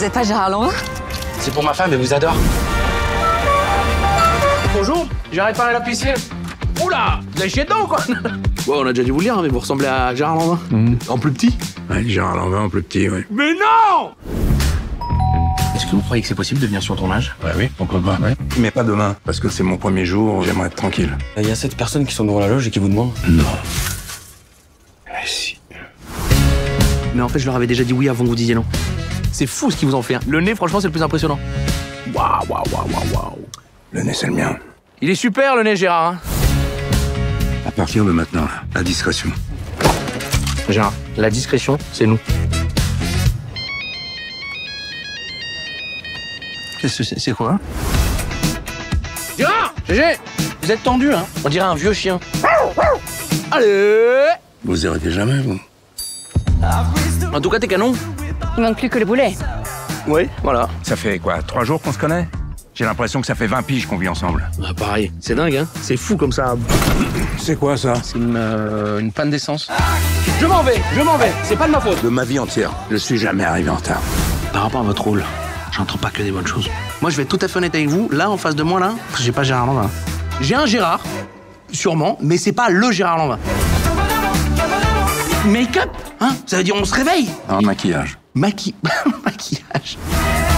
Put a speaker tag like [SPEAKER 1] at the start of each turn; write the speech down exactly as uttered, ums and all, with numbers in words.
[SPEAKER 1] Vous êtes pas Gérard Lanvin?
[SPEAKER 2] C'est pour ma femme, elle vous adore. Bonjour, j'ai réparé la piscine. Oula, vous avez chié dedans, quoi.
[SPEAKER 3] Ouais, on a déjà dû vous le dire, hein, mais vous ressemblez à Gérard Lanvin.
[SPEAKER 4] Mmh.
[SPEAKER 3] En plus petit.
[SPEAKER 4] Ouais, Gérard Lanvin en plus petit, oui.
[SPEAKER 2] Mais non! Est-ce que vous croyez que c'est possible de venir sur le tournage?
[SPEAKER 4] Ouais, oui, pourquoi pas, ouais. Mais pas demain, parce que c'est mon premier jour, j'aimerais être tranquille.
[SPEAKER 2] Il y a sept personnes qui sont devant la loge et qui vous demandent.
[SPEAKER 4] Non. Mais si.
[SPEAKER 3] Mais en fait, je leur avais déjà dit oui avant que vous disiez non. C'est fou ce qu'ils vous ont fait. Hein. Le nez, franchement, c'est le plus impressionnant. Waouh, waouh, waouh, waouh, waouh.
[SPEAKER 4] Le nez, c'est le mien.
[SPEAKER 3] Il est super, le nez, Gérard. Hein.
[SPEAKER 4] À partir de maintenant, là, la discrétion.
[SPEAKER 3] Gérard, la discrétion, c'est nous.
[SPEAKER 4] Qu'est-ce que c'est? C'est quoi?
[SPEAKER 3] Gérard! Gégé! Vous êtes tendu, hein? On dirait un vieux chien. Allez!
[SPEAKER 4] Vous arrêtez jamais, vous?
[SPEAKER 3] En tout cas, t'es canon.
[SPEAKER 1] Il manque plus que le boulet.
[SPEAKER 3] Oui, voilà.
[SPEAKER 4] Ça fait quoi, trois jours qu'on se connaît? J'ai l'impression que ça fait vingt piges qu'on vit ensemble.
[SPEAKER 3] Ah, pareil, c'est dingue, hein? C'est fou comme ça.
[SPEAKER 4] C'est quoi, ça?
[SPEAKER 3] C'est une, euh, une panne d'essence. Je m'en vais, je m'en vais, c'est pas de ma faute.
[SPEAKER 4] De ma vie entière, je suis jamais arrivé en retard.
[SPEAKER 3] Par rapport à votre rôle, j'entends pas que des bonnes choses. Moi, je vais être tout à fait honnête avec vous. Là, en face de moi, là, j'ai pas Gérard Lanvin. J'ai un Gérard, sûrement, mais c'est pas le Gérard Lanvin. Make-up, hein? Ça veut dire on se réveille.
[SPEAKER 4] En maquillage.
[SPEAKER 3] Maqui... Maquillage.